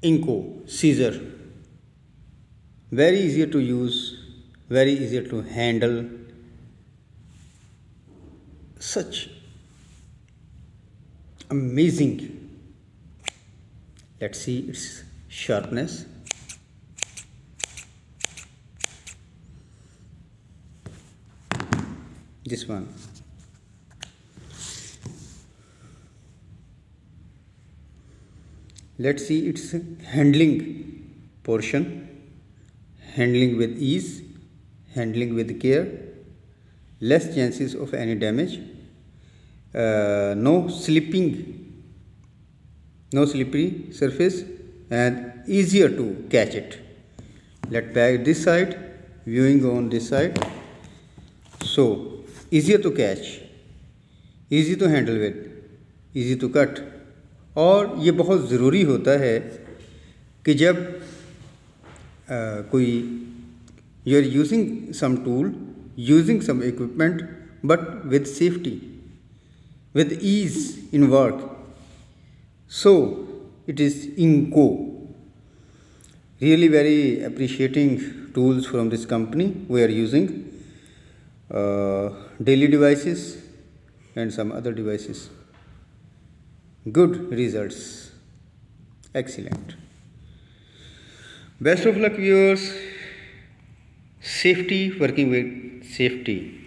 Inco scissor, very easier to use, very easier to handle. Such amazing. Let's see its sharpness. This one. Let's see its handling portion. Handling with ease, handling with care, less chances of any damage, no slipping, no slippery surface, and easier to catch it. Let's back this side, viewing on this side. So easier to catch, easy to handle with, easy to cut. और ये बहुत ज़रूरी होता है कि जब कोई you are using some tool, using some equipment, but with safety, with ease in work. So it is Inco. Really very appreciating tools from this company. We are using daily devices and some other devices. Good results. Excellent. Best of luck, viewers. Safety, working with safety.